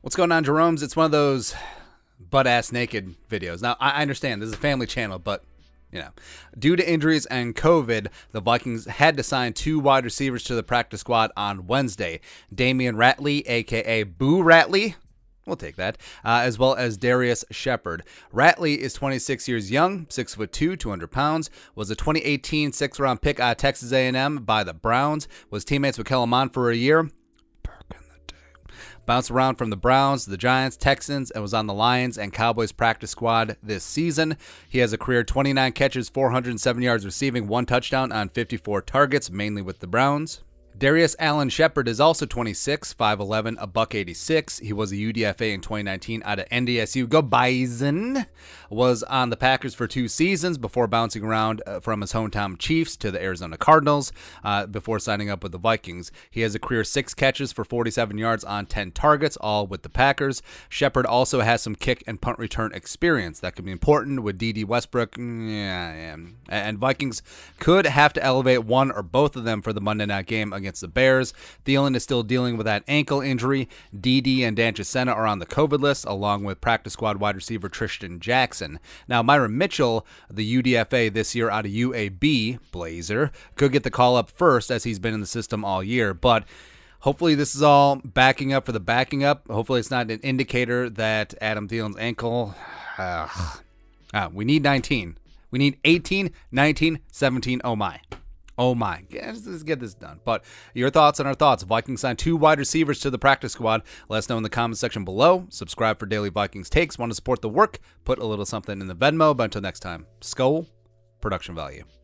What's going on, Jerome's? It's one of those butt-ass naked videos. Now, I understand this is a family channel, but, due to injuries and COVID, the Vikings had to sign 2 wide receivers to the practice squad on Wednesday. Damion Ratley, a.k.a. Boo Ratley, we'll take that, as well as Darrius Shepherd. Ratley is 26 years young, 6'2", 200 pounds, was a 2018 6th-round pick out of Texas A&M by the Browns, was teammates with Kellen Mond for a year. Bounced around from the Browns, the Giants, Texans, and was on the Lions and Cowboys practice squad this season. He has a career 29 catches, 407 yards receiving, 1 touchdown on 54 targets, mainly with the Browns. Darrius Allen Shepherd is also 26, 5'11", a $186. He was a UDFA in 2019 out of NDSU. Go Bison! Was on the Packers for 2 seasons before bouncing around from his hometown Chiefs to the Arizona Cardinals before signing up with the Vikings. He has a career 6 catches for 47 yards on 10 targets, all with the Packers. Shepherd also has some kick and punt return experience. That could be important with D.D. Westbrook. And Vikings could have to elevate one or both of them for the Monday night game against the Bears. Thielen is still dealing with that ankle injury. D.D. and Dan Chisena are on the COVID list, along with practice squad wide receiver Tristan Jackson. Now, Myron Mitchell, the UDFA this year out of UAB, Blazer, could get the call up first as he's been in the system all year, but hopefully this is all backing up for the backing up. Hopefully it's not an indicator that Adam Thielen's ankle... we need 19. We need 18, 19, 17. Oh my. Oh my, let's get this done. But your thoughts on our thoughts. Vikings signed 2 wide receivers to the practice squad. Let us know in the comments section below. Subscribe for daily Vikings takes. Want to support the work? Put a little something in the Venmo. But until next time, Skull, production value.